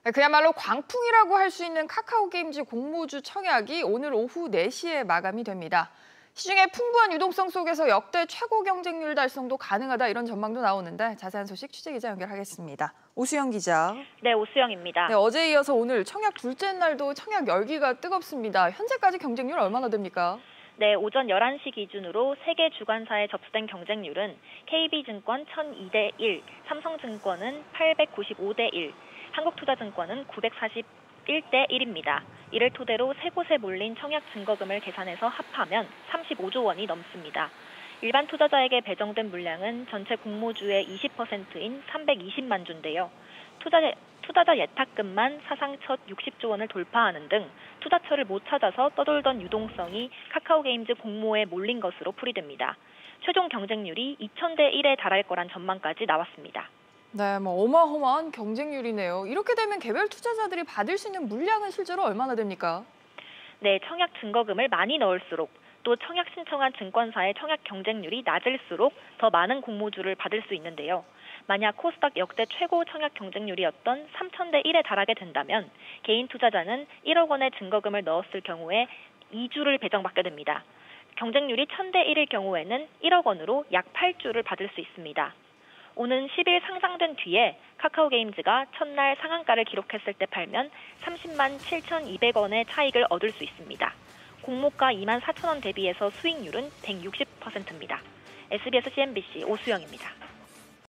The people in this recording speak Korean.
네, 그야말로 광풍이라고 할 수 있는 카카오게임즈 공모주 청약이 오늘 오후 4시에 마감이 됩니다. 시중의 풍부한 유동성 속에서 역대 최고 경쟁률 달성도 가능하다 이런 전망도 나오는데 자세한 소식 취재기자 연결하겠습니다. 오수영 기자. 네, 오수영입니다. 네, 어제에 이어서 오늘 청약 둘째 날도 청약 열기가 뜨겁습니다. 현재까지 경쟁률 얼마나 됩니까? 네, 오전 11시 기준으로 3개 주관사에 접수된 경쟁률은 KB증권 1002대 1, 삼성증권은 895대 1, 한국투자증권은 941대 1입니다. 이를 토대로 세 곳에 몰린 청약 증거금을 계산해서 합하면 35조 원이 넘습니다. 일반 투자자에게 배정된 물량은 전체 공모주의 20%인 320만 주인데요. 투자자 예탁금만 사상 첫 60조 원을 돌파하는 등 투자처를 못 찾아서 떠돌던 유동성이 카카오게임즈 공모에 몰린 것으로 풀이됩니다. 최종 경쟁률이 2000대 1에 달할 거란 전망까지 나왔습니다. 네, 어마어마한 경쟁률이네요. 이렇게 되면 개별 투자자들이 받을 수 있는 물량은 실제로 얼마나 됩니까? 네, 청약 증거금을 많이 넣을수록 또 청약 신청한 증권사의 청약 경쟁률이 낮을수록 더 많은 공모주를 받을 수 있는데요. 만약 코스닥 역대 최고 청약 경쟁률이었던 3000대 1에 달하게 된다면 개인 투자자는 1억 원의 증거금을 넣었을 경우에 2주를 배정받게 됩니다. 경쟁률이 1000대 1일 경우에는 1억 원으로 약 8주를 받을 수 있습니다. 오는 10일 상장된 뒤에 카카오게임즈가 첫날 상한가를 기록했을 때 팔면 30만 7,200원의 차익을 얻을 수 있습니다. 공모가 2만 4천 원 대비해서 수익률은 160%입니다. SBS CNBC 오수영입니다.